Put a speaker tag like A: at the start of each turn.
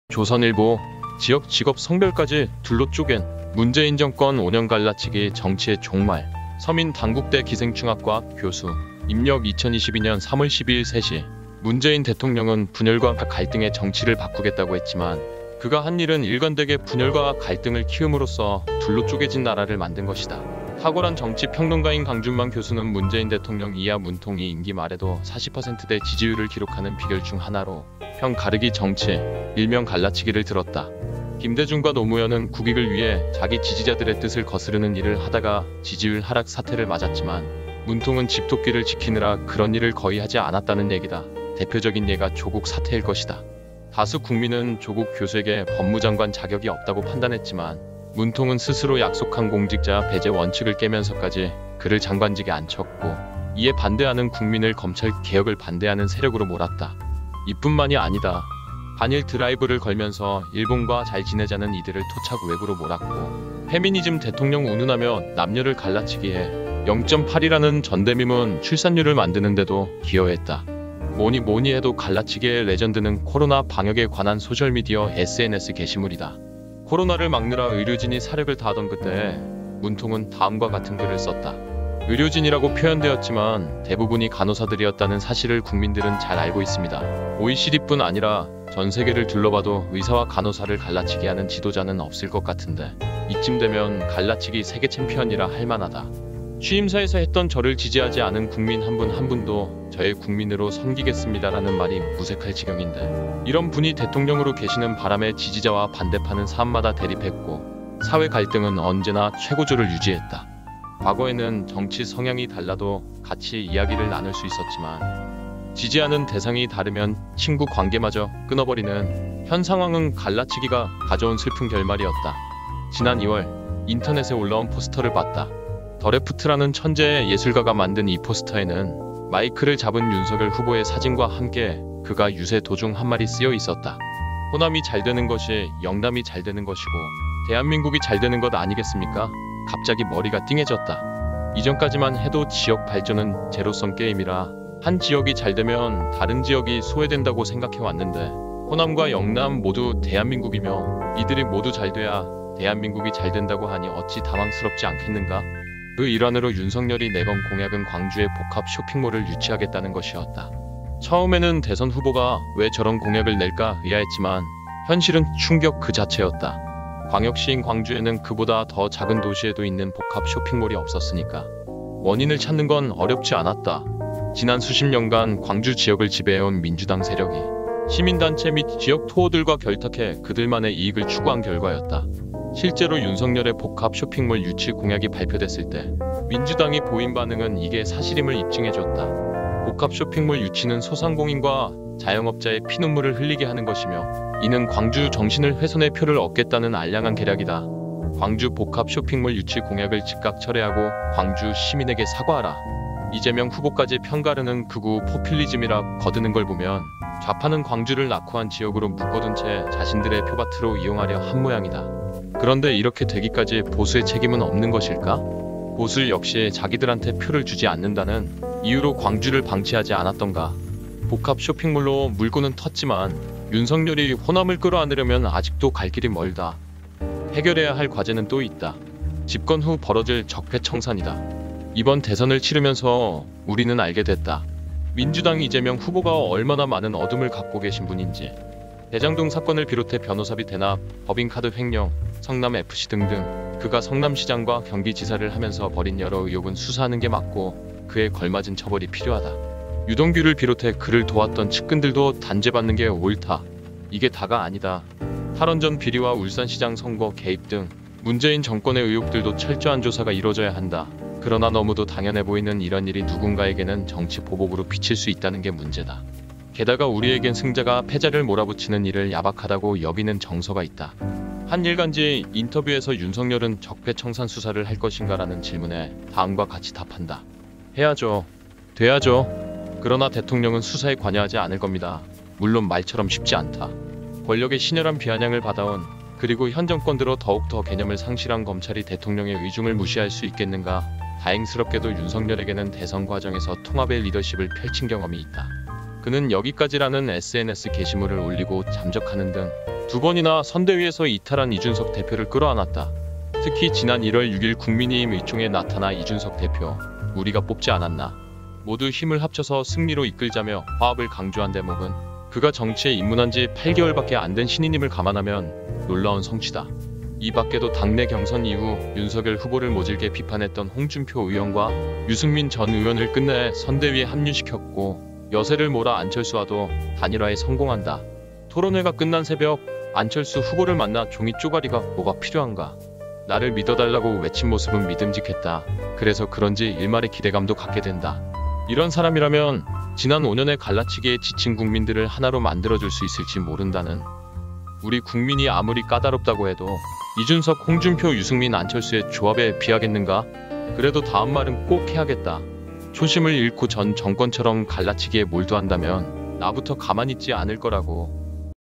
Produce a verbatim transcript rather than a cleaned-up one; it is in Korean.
A: 조선일보 지역 직업 성별까지 둘로 쪼갠 문재인 정권 오 년 갈라치기 정치의 종말. 서민 당국대 기생충학과 교수. 입력 이천이십이 년 삼월 십이일 세 시. 문재인 대통령은 분열과 갈등의 정치를 바꾸겠다고 했지만 그가 한 일은 일관되게 분열과 갈등을 키움으로써 둘로 쪼개진 나라를 만든 것이다. 탁월한 정치 평론가인 강준만 교수는 문재인 대통령 이하 문통이 임기 말에도 사십 퍼센트대 지지율을 기록하는 비결 중 하나로 형 가르기 정치, 일명 갈라치기를 들었다. 김대중과 노무현은 국익을 위해 자기 지지자들의 뜻을 거스르는 일을 하다가 지지율 하락 사태를 맞았지만 문통은 집토끼를 지키느라 그런 일을 거의 하지 않았다는 얘기다. 대표적인 예가 조국 사태일 것이다. 다수 국민은 조국 교수에게 법무장관 자격이 없다고 판단했지만 문통은 스스로 약속한 공직자 배제 원칙을 깨면서까지 그를 장관직에 앉혔고, 이에 반대하는 국민을 검찰 개혁을 반대하는 세력으로 몰았다. 이뿐만이 아니다. 반일 드라이브를 걸면서 일본과 잘 지내자는 이들을 토착 외구로 몰았고, 페미니즘 대통령 운운하며 남녀를 갈라치기해 영 점 팔이라는 전대미문 출산율을 만드는데도 기여했다. 뭐니 뭐니 해도 갈라치기의 레전드는 코로나 방역에 관한 소셜미디어 에스엔에스 게시물이다. 코로나를 막느라 의료진이 사력을 다하던 그때 문통은 다음과 같은 글을 썼다. 의료진이라고 표현되었지만 대부분이 간호사들이었다는 사실을 국민들은 잘 알고 있습니다. 오이시디뿐 아니라 전 세계를 둘러봐도 의사와 간호사를 갈라치기 하는 지도자는 없을 것 같은데 이쯤 되면 갈라치기 세계 챔피언이라 할 만하다. 취임사에서 했던 저를 지지하지 않은 국민 한 분 한 분도 저의 국민으로 섬기겠습니다라는 말이 무색할 지경인데, 이런 분이 대통령으로 계시는 바람에 지지자와 반대파는 사안마다 대립했고 사회 갈등은 언제나 최고조를 유지했다. 과거에는 정치 성향이 달라도 같이 이야기를 나눌 수 있었지만 지지하는 대상이 다르면 친구 관계마저 끊어버리는 현 상황은 갈라치기가 가져온 슬픈 결말이었다. 지난 이월 인터넷에 올라온 포스터를 봤다. 더레프트라는 천재의 예술가가 만든 이 포스터에는 마이크를 잡은 윤석열 후보의 사진과 함께 그가 유세 도중 한 말이 쓰여 있었다. 호남이 잘 되는 것이 영남이 잘 되는 것이고 대한민국이 잘 되는 것 아니겠습니까? 갑자기 머리가 띵해졌다. 이전까지만 해도 지역 발전은 제로섬 게임이라 한 지역이 잘 되면 다른 지역이 소외된다고 생각해 왔는데, 호남과 영남 모두 대한민국이며 이들이 모두 잘 돼야 대한민국이 잘 된다고 하니 어찌 당황스럽지 않겠는가? 그 일환으로 윤석열이 내건 공약은 광주에 복합 쇼핑몰을 유치하겠다는 것이었다. 처음에는 대선 후보가 왜 저런 공약을 낼까 의아했지만 현실은 충격 그 자체였다. 광역시인 광주에는 그보다 더 작은 도시에도 있는 복합 쇼핑몰이 없었으니까 원인을 찾는 건 어렵지 않았다. 지난 수십 년간 광주 지역을 지배해온 민주당 세력이 시민단체 및 지역 토호들과 결탁해 그들만의 이익을 추구한 결과였다. 실제로 윤석열의 복합 쇼핑몰 유치 공약이 발표됐을 때 민주당이 보인 반응은 이게 사실임을 입증해줬다. 복합 쇼핑몰 유치는 소상공인과 자영업자의 피눈물을 흘리게 하는 것이며 이는 광주 정신을 훼손해 표를 얻겠다는 알량한 계략이다. 광주 복합 쇼핑몰 유치 공약을 즉각 철회하고 광주 시민에게 사과하라. 이재명 후보까지 편가르는 극우 포퓰리즘이라 거드는 걸 보면 좌파는 광주를 낙후한 지역으로 묶어둔 채 자신들의 표밭으로 이용하려 한 모양이다. 그런데 이렇게 되기까지 보수의 책임은 없는 것일까? 보수 역시 자기들한테 표를 주지 않는다는 이유로 광주를 방치하지 않았던가? 복합 쇼핑몰로 물고는 텄지만 윤석열이 호남을 끌어안으려면 아직도 갈 길이 멀다. 해결해야 할 과제는 또 있다. 집권 후 벌어질 적폐청산이다. 이번 대선을 치르면서 우리는 알게 됐다. 민주당 이재명 후보가 얼마나 많은 어둠을 갖고 계신 분인지. 대장동 사건을 비롯해 변호사비 대납, 법인카드 횡령, 성남에프씨 등등 그가 성남시장과 경기지사를 하면서 벌인 여러 의혹은 수사하는 게 맞고 그에 걸맞은 처벌이 필요하다. 유동규를 비롯해 그를 도왔던 측근들도 단죄받는 게 옳다. 이게 다가 아니다. 탈원전 비리와 울산시장 선거 개입 등 문재인 정권의 의혹들도 철저한 조사가 이루어져야 한다. 그러나 너무도 당연해 보이는 이런 일이 누군가에게는 정치 보복으로 비칠 수 있다는 게 문제다. 게다가 우리에겐 승자가 패자를 몰아붙이는 일을 야박하다고 여기는 정서가 있다. 한 일간지 인터뷰에서 윤석열은 적폐청산 수사를 할 것인가라는 질문에 다음과 같이 답한다. 해야죠. 돼야죠. 그러나 대통령은 수사에 관여하지 않을 겁니다. 물론 말처럼 쉽지 않다. 권력의 신열한 비아냥을 받아온, 그리고 현 정권 들어 더욱더 개념을 상실한 검찰이 대통령의 의중을 무시할 수 있겠는가? 다행스럽게도 윤석열에게는 대선 과정에서 통합의 리더십을 펼친 경험이 있다. 그는 여기까지라는 에스엔에스 게시물을 올리고 잠적하는 등 두 번이나 선대위에서 이탈한 이준석 대표를 끌어안았다. 특히 지난 일월 육일 국민의힘 의총에 나타나 이준석 대표, 우리가 뽑지 않았나. 모두 힘을 합쳐서 승리로 이끌자며 화합을 강조한 대목은 그가 정치에 입문한 지 팔 개월밖에 안 된 신인임을 감안하면 놀라운 성취다. 이 밖에도 당내 경선 이후 윤석열 후보를 모질게 비판했던 홍준표 의원과 유승민 전 의원을 끝내 선대위에 합류시켰고 여세를 몰아 안철수와도 단일화에 성공한다. 토론회가 끝난 새벽 안철수 후보를 만나 종이 쪼가리가 뭐가 필요한가? 나를 믿어달라고 외친 모습은 믿음직했다. 그래서 그런지 일말의 기대감도 갖게 된다. 이런 사람이라면 지난 오 년의 갈라치기에 지친 국민들을 하나로 만들어줄 수 있을지 모른다는. 우리 국민이 아무리 까다롭다고 해도 이준석, 홍준표, 유승민, 안철수의 조합에 비하겠는가? 그래도 다음 말은 꼭 해야겠다. 초심을 잃고 전 정권처럼 갈라치기에 몰두한다면 나부터 가만히 있지 않을 거라고.